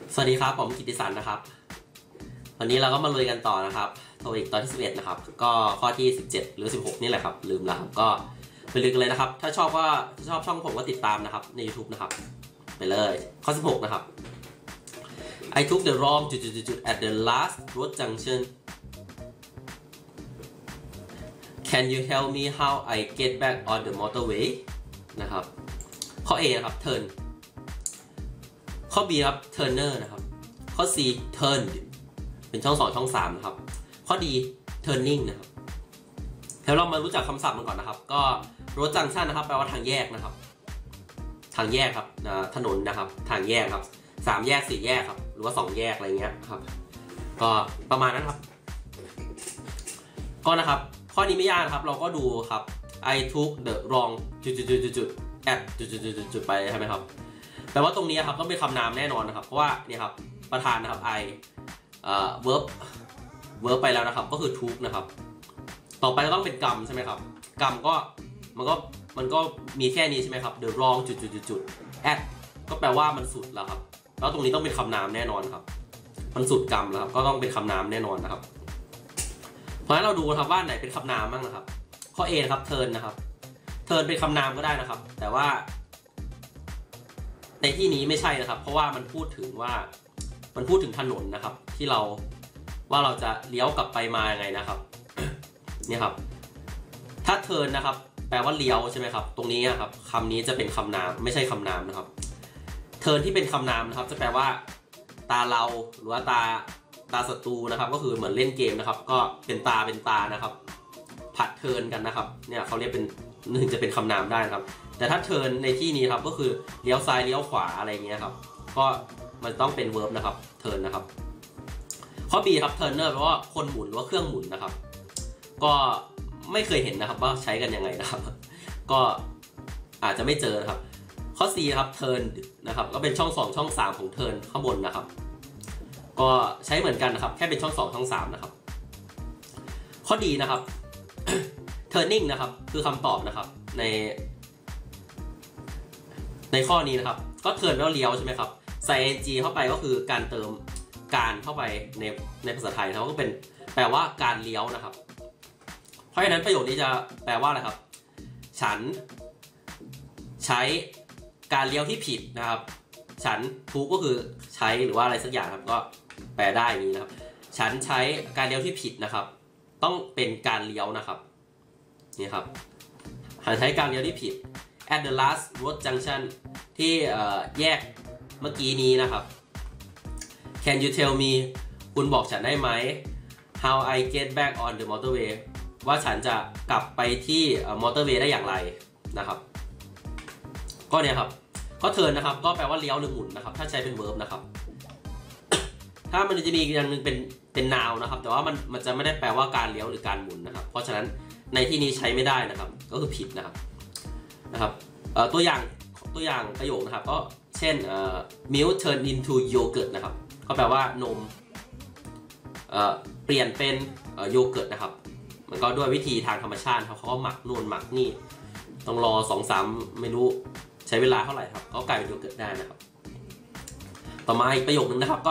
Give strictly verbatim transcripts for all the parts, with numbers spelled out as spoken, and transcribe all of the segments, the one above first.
สวัสดีครับผมกิตติสันนะครับวันนี้เราก็มาลุยกันต่อนะครับโทอีกตอนที่สิบเอ็ดนะครับก็ข้อที่สิบเจ็ดหรือสิบหกนี่แหละครับลืมแล้วครับก็ไปลุยกันเลยนะครับถ้าชอบก็ถ้าชอบช่องผมก็ติดตามนะครับใน YouTube นะครับไปเลยข้อสิบหกนะครับ I took the wrong จุดๆ at the last road junction Can you tell me how I get back on the motorway นะครับข้อ A นะครับ turn ข้อ B ครับ turner นะครับข้อ C turn เป็นช่องสองช่องสามนะครับข้อ D turning นะครับเดี๋ยวเรามารู้จักคำศัพท์มันก่อนนะครับก็ road junction นะครับแปลว่าทางแยกนะครับทางแยกครับถนนนะครับทางแยกครับสามแยกสี่แยกครับหรือว่าสองแยกอะไรเงี้ยครับก็ประมาณนั้นครับก็นะครับข้อนี้ไม่ยากนะครับเราก็ดูครับ I took the wrong จุดๆๆ at จุดๆๆไปใช่ไหมครับแปลว่าตรงนี้ครับต้องเป็นคำนามแน่นอนนะครับเพราะว่าเนี่ยครับประธานนะครับ I เอ่อ verb verb ไปแล้วนะครับก็คือ took นะครับต่อไปก็ต้องเป็นกรรมใช่ไหมครับกรรมก็มันก็มันก็มีแค่นี้ใช่ไหมครับ the wrong จุดๆๆ at ก็แปลว่ามันสุดแล้วครับแล้วตรงนี้ต้องเป็นคำนามแน่นอนครับมันสุดกรรมแล้วครับก็ต้องเป็นคำนามแน่นอนนะครับเพราะฉะนั้นเราดูครับว่าไหนเป็นคำนามบ้างนะครับข้อ A นะครับ turn นะครับ turn เป็นคำนามก็ได้นะครับแต่ว่าในที่นี้ไม่ใช่นะครับเพราะว่ามันพูดถึงว่ามันพูดถึงถนนนะครับที่เราว่าเราจะเลี้ยวกลับไปมายังไงนะครับเนี่ยครับถ้า turn นะครับแปลว่าเลี้ยวใช่ไหมครับตรงนี้ครับคำนี้จะเป็นคำนามไม่ใช่คำนามนะครับ turn ที่เป็นคำนามนะครับจะแปลว่าตาเราหรือว่าตาตาศัตรูนะครับก็คือเหมือนเล่นเกมนะครับก็เป็นตาเป็นตานะครับผัดเทิร์นกันนะครับเนี่ยเขาเรียกเป็นนึงจะเป็นคำนามได้นะครับแต่ถ้าเทิร์นในที่นี้ครับก็คือเลี้ยวซ้ายเลี้ยวขวาอะไรเงี้ยครับก็มันต้องเป็น verb นะครับเทิร์นนะครับข้อ B ครับ turner แปลว่าคนหมุนหรือว่าเครื่องหมุนนะครับก็ไม่เคยเห็นนะครับว่าใช้กันยังไงนะครับก็อาจจะไม่เจอนะครับข้อ C ครับ turn นะครับก็เป็นช่องสองช่องสามของ turn ข้างบนนะครับก็ใช้เหมือนกันนะครับแค่เป็นช่องสองช่องสามนะครับข้อดีนะครับ turning นะครับคือคำตอบนะครับในในข้อนี้นะครับก็ turn แล้วเลี้ยวใช่ไหมครับใส่ ing เข้าไปก็คือการเติมการเข้าไปในในภาษาไทยเขาก็เป็นแปลว่าการเลี้ยวนะครับเพราะฉะนั้นประโยคนี้จะแปลว่าอะไรครับฉันใช้การเลี้ยวที่ผิดนะครับฉันทุกก็คือใช้หรือว่าอะไรสักอย่างครับก็แปลได้อย่างนี้นะครับฉันใช้การเลี้ยวที่ผิดนะครับต้องเป็นการเลี้ยวนะครับนี่ครับฉันใช้การเลี้ยวที่ผิด at the last road junction ที่แยกเมื่อกี้นี้นะครับ Can you tell me คุณบอกฉันได้ไหม how I get back on the motorway ว่าฉันจะกลับไปที่ motorway ได้อย่างไรนะครับก็เนี่ยครับก็เทิร์นนะครับก็แปลว่าเลี้ยวหรือหมุนนะครับถ้าใช้เป็น verb นะครับถ้ามันจะมีอย่างนึงเป็นเป็น noun นะครับแต่ว่ามันมันจะไม่ได้แปลว่าการเลี้ยวหรือการหมุนนะครับเพราะฉะนั้นในที่นี้ใช้ไม่ได้นะครับก็คือผิดนะครับนะครับตัวอย่างตัวอย่างประโยคนะครับก็เช่น milk turn into yogurt นะครับก็แปลว่านมเปลี่ยนเป็นโยเกิร์ตนะครับมันก็ด้วยวิธีทางธรรมชาติเขาก็หมักนู่นหมักนี่ต้องรอ สองสาม ไม่รู้ใช้เวลาเท่าไหร่ครับก็กลายเป็นโยเกิร์ตได้นะครับต่อมาอีกประโยคนึงนะครับก็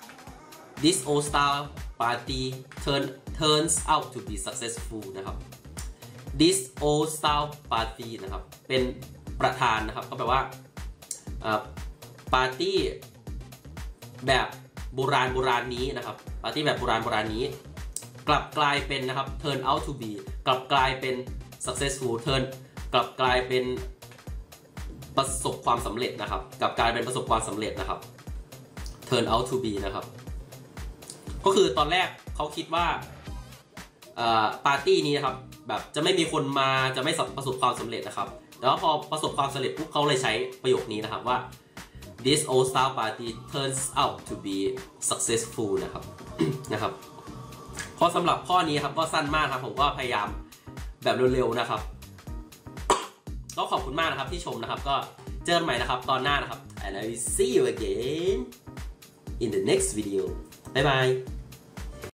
this old style party turn turns out to be successful นะครับ this old style party นะครับเป็นประธานนะครับก็แปลว่าปาร์ตี้แบบโบราณโบราณนี้นะครับปาร์ตี้แบบโบราณโบราณนี้กลับกลายเป็นนะครับ turn out to be กลับกลายเป็น successful turn กลับกลายเป็นประสบความสำเร็จนะครับกลับกลายเป็นประสบความสำเร็จนะครับ turn out to be นะครับก็คือตอนแรกเขาคิดว่าปาร์ตี้นี้นะครับแบบจะไม่มีคนมาจะไม่ประสบความสำเร็จนะครับแต่ว่าพอประสบความสำเร็จปุ๊บเขาเลยใช้ประโยคนี้นะครับว่า this old style party turns out to be successful นะครับ นะครับข้อสำหรับข้อนี้ครับก็สั้นมากครับผมก็พยายามแบบเร็วๆนะครับก็ขอบคุณมากนะครับที่ชมนะครับก็เจอกันใหม่นะครับตอนหน้านะครับ and I will see you again in the next video bye bye